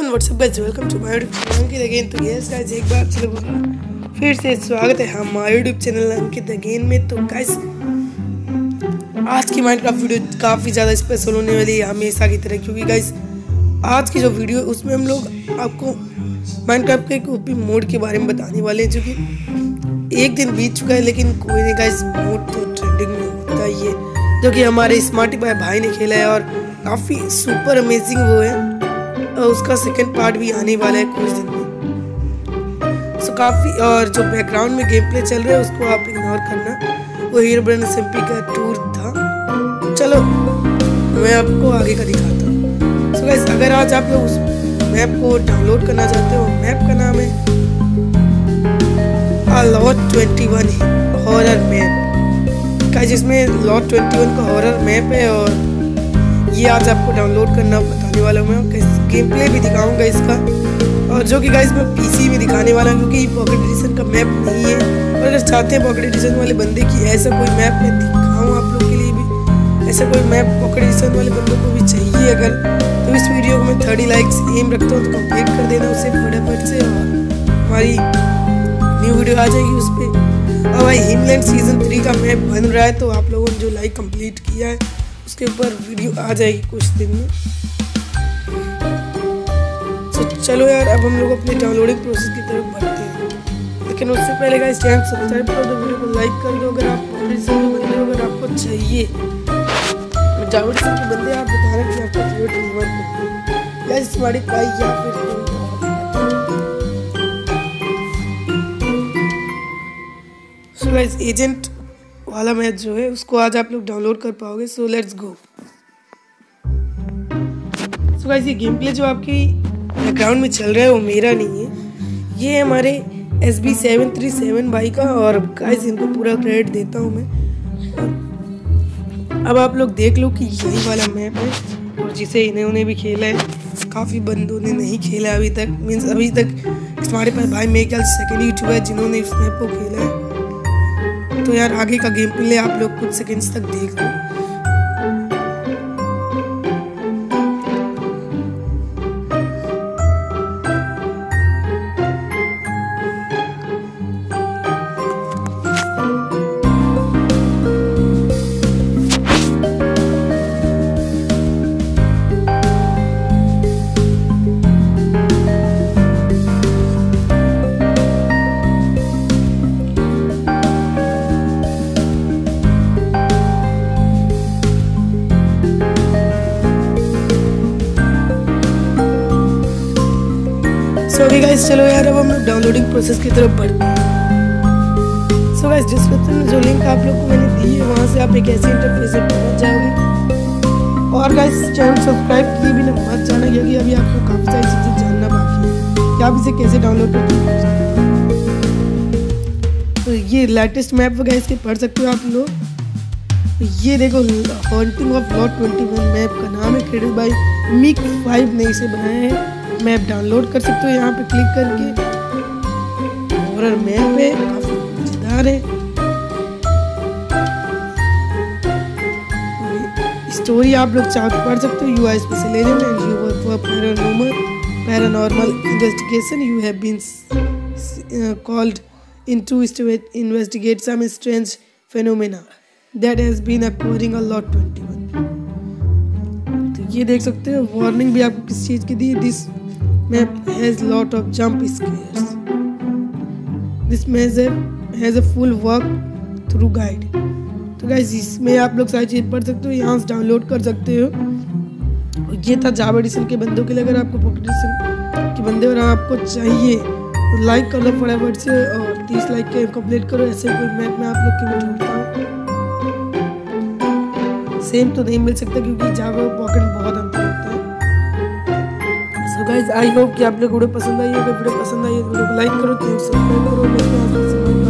WhatsApp guys, welcome to my YouTube channel Ankit again. तो yes guys, एक बार फिर से स्वागत है हमारे यूट्यूब चैनल अंकित अगेन में। तो गाइस, आज की माइनक्राफ्ट वीडियो काफ़ी ज़्यादा स्पेशल होने वाली है हमेशा की तरह, क्योंकि गाइस आज की जो वीडियो है उसमें हम लोग आपको माइनक्राफ्ट के एक ओपी मोड के बारे में बताने वाले हैं, जो कि एक दिन बीत चुका है लेकिन कोई नहीं गाइस, मोड तो ट्रेंडिंग में होता ही है, जो कि हमारे स्मार्टी भाई ने खेला है और काफ़ी सुपर अमेजिंग वो है। उसका सेकंड पार्ट भी आने वाला है कुछ दिन में। सो काफ़ी, और जो बैकग्राउंड में गेम प्ले चल रहा है उसको आप इग्नोर करना, वो हीरो ब्रेन SMP का टूर था। चलो मैं आपको आगे का दिखाता हूँ। सो गाइस, अगर आज आप लोग उस मैप को डाउनलोड करना चाहते हो, मैप का नाम है लॉट 21 हॉरर मैप गाइस। इसमें लॉट 21 का हॉरर मैप है और ये आज आपको डाउनलोड करना बताने वाला हूँ मैं। गेम प्ले भी दिखाऊंगा इसका, और जो कि गाइस मैं PC में दिखाने वाला हूँ, क्योंकि पॉकेट एडिशन का मैप नहीं है। और अगर चाहते हैं पॉकेट एडिशन वाले बंदे की ऐसा कोई मैप मैं दिखाऊँ आप लोग के लिए भी, ऐसा कोई मैप पॉकेट एडिशन वाले बंदों को भी चाहिए अगर, तो इस वीडियो को मैं 30 लाइक्स एम रखता हूँ, तो कंप्लीट कर देना उसे फटाफट से, और हमारी न्यू वीडियो आ जाएगी उस पर। और भाई हिमलैंड सीजन 3 का मैप बन रहा है, तो आप लोगों ने जो लाइक कंप्लीट किया है उसके ऊपर वीडियो आ जाएगी कुछ दिन में। तो चलो यार, अब हम लोग अपने डाउनलोडिंग प्रोसेस की तरफ बढ़ते हैं, लेकिन उससे पहले गाइस चैनल सब्सक्राइब कर दो, वीडियो को लाइक कर दो अगर आप ऑडिशन के बंदे हो, अगर आपको चाहिए ऑडिशन के बंदे आप बताना कि आपका फेवरेट वीवर गाइस हमारी पाई या फिर सो गाइस एजेंट वाला मैच जो है उसको आज आप लोग डाउनलोड कर पाओगे। So let's go. So guys, ये गेम प्ले जो आपकी बैकग्राउंड में चल रहा है वो मेरा नहीं है, ये है हमारे SB737 भाई का, और गाइस इनको पूरा क्रेडिट देता हूँ मैं। अब आप लोग देख लो कि यही वाला मैप है, और जिसे इन्होंने भी खेला है, काफ़ी बंदों ने नहीं खेला अभी तक, मीन्स अभी तक हमारे पास भाई मेरे ख्याल सेकेंड यूट्यूबर है जिन्होंने उस मैप को खेला है। तो यार आगे का गेम प्ले आप लोग कुछ सेकंड्स तक देख लो। सो गाइस, चलो यार अब हम लोग डाउनलोडिंग प्रोसेस की तरफ बढ़ते हैं। सो गाइस, डिस्क्रिप्शन में जो लिंक आप लोग को मैंने दी है वहाँ से आप एक ऐसे इंटरफेस से पहुँच जाओगे। और गाइस चैनल सब्सक्राइब किए भी मत जाना, क्योंकि अभी आपको काफ़ी सारी चीज़ें जानना बाकी है कि आप इसे कैसे डाउनलोड करते हैं। तो ये लेटेस्ट मैप गाइस के पढ़ सकते हो आप लोग। ये देखो, हॉन्टिंग ऑफ लॉट 21 मैप का नाम है, क्रिएटेड बाय Mick5 ने इसे बनाया है। मैप डाउनलोड कर सकते हो यहाँ पे क्लिक करके। हॉरर मैप है, काफी मजेदार है। स्टोरी आप लोग चाहो तो पढ़ सकते हो। You are special agent and you work for paranormal investigation. You have been called in to investigate some strange phenomena that has been occurring a lot 21. तो ये देख सकते हो, वार्निंग भी आपको किस चीज़ की दी है। This map has lot of jump scares. This map has a full walkthrough guide. तो गाइस इसमें आप लोग सारी चीज़ पढ़ सकते हो, यहाँ से डाउनलोड कर सकते हो। और ये था जावा एडिशन के बंदों के लिए। अगर आपको पॉकेट एडिशन के बंदे और आपको चाहिए तो लाइक कर लो फटाफट से, और 30 लाइक के कंप्लीट करो। ऐसे कोई मैप में आप लोग के लिए ढूंढता हूँ, सेम तो नहीं मिल सकता क्योंकि जावा पॉकेट बहुत अंतर होता है। सो गाइस, आई होप कि आप लोग वीडियो पसंद आई होगी। वीडियो पसंद आई है तो वीडियो को लाइक करो, सब्सक्राइब करो।